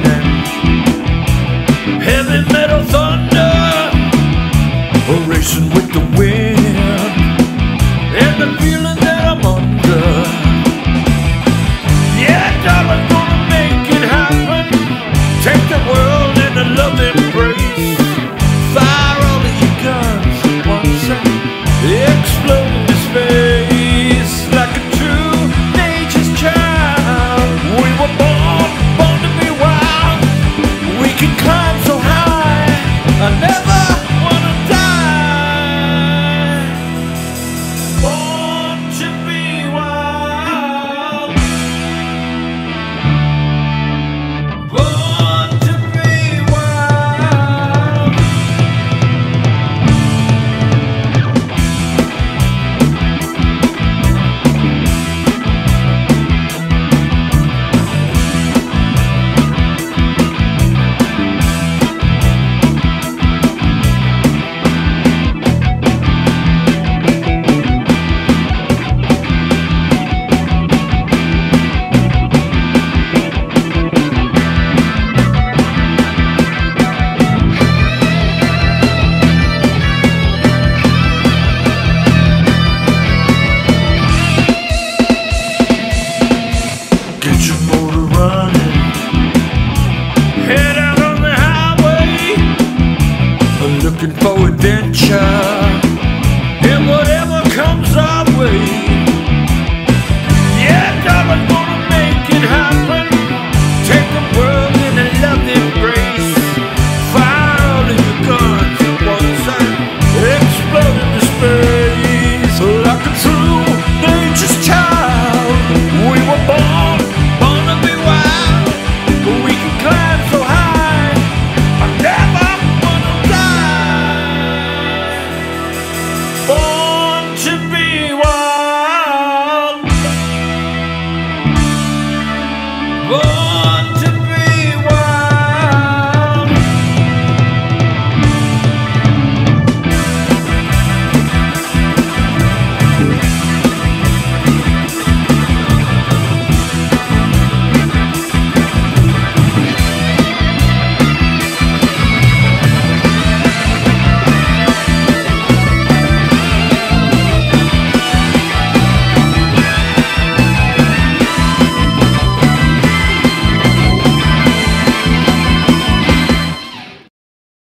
lightning, heavy metal thunder, racing with the wind, and the feeling that I'm under. Yeah, darling, gonna make it happen. Take the world in a loving embrace. Fire all of your guns at once and explode into space like a true nature's child. We were born to be wild. We can climb so high. I never wanna die. Born to be wild. Born to be wild. Get your motor running, head out on the highway, looking for adventure.